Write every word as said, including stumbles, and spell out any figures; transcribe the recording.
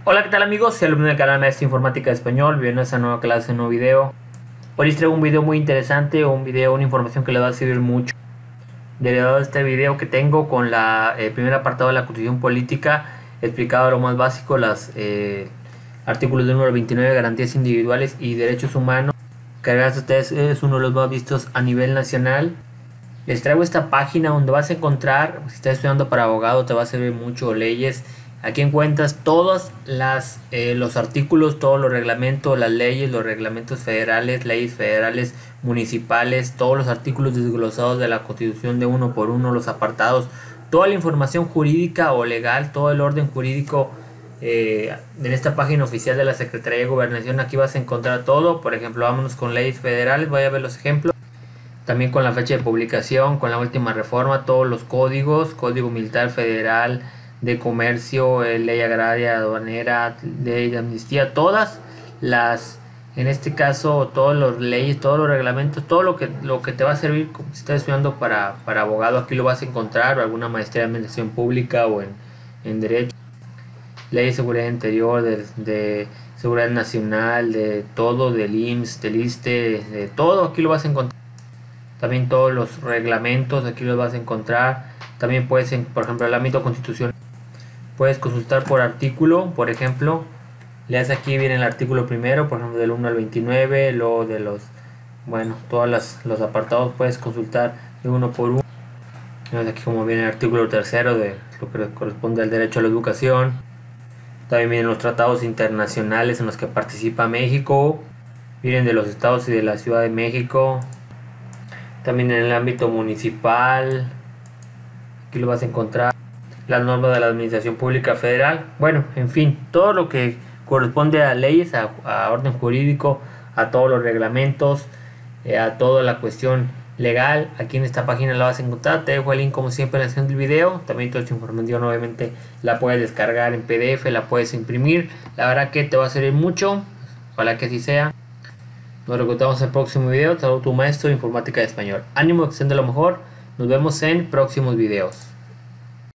Hola, ¿qué tal amigos? Soy alumno del canal Maestro Informática de Español. Bienvenidos a esta nueva clase, un nuevo video. Hoy les traigo un video muy interesante, un video, una información que les va a servir mucho. Derivado de este video que tengo con la eh, primer apartado de la Constitución Política, explicado lo más básico, los eh, artículos del número veintinueve, garantías individuales y derechos humanos, que gracias a ustedes es uno de los más vistos a nivel nacional. Les traigo esta página donde vas a encontrar, si estás estudiando para abogado, te va a servir mucho leyes. Aquí encuentras todos las, eh, los artículos, todos los reglamentos, las leyes, los reglamentos federales, leyes federales, municipales, todos los artículos desglosados de la Constitución de uno por uno, los apartados, toda la información jurídica o legal, todo el orden jurídico eh, en esta página oficial de la Secretaría de Gobernación. Aquí vas a encontrar todo. Por ejemplo, vámonos con leyes federales, voy a ver los ejemplos. También con la fecha de publicación, con la última reforma, todos los códigos, Código Militar Federal, de Comercio, eh, Ley Agraria, Aduanera, Ley de Amnistía, todas las, en este caso, todas las leyes, todos los reglamentos, todo lo que, lo que te va a servir si estás estudiando para, para abogado, aquí lo vas a encontrar, o alguna maestría de Administración Pública o en, en Derecho. Ley de Seguridad Interior, de, de Seguridad Nacional, de todo, del I M S S, del ISSSTE, de todo, aquí lo vas a encontrar. También todos los reglamentos, aquí los vas a encontrar. También puedes, por ejemplo, el ámbito constitucional, puedes consultar por artículo. Por ejemplo, leas aquí viene el artículo primero, por ejemplo, del uno al veintinueve, luego de los, bueno, todos los, los apartados puedes consultar de uno por uno. Veamos aquí como viene el artículo tercero de lo que corresponde al derecho a la educación. También vienen los tratados internacionales en los que participa México, vienen de los estados y de la Ciudad de México. También en el ámbito municipal, aquí lo vas a encontrar, las normas de la Administración Pública Federal. Bueno, en fin, todo lo que corresponde a leyes, a, a orden jurídico, a todos los reglamentos, eh, a toda la cuestión legal, aquí en esta página la vas a encontrar. Te dejo el link como siempre en la descripción del video. También toda esta información obviamente la puedes descargar en P D F, la puedes imprimir. La verdad que te va a servir mucho, ojalá que así sea. Nos encontramos en el próximo video. Saludos, tu maestro de Informática de Español. Ánimo, que estén de lo mejor. Nos vemos en próximos videos.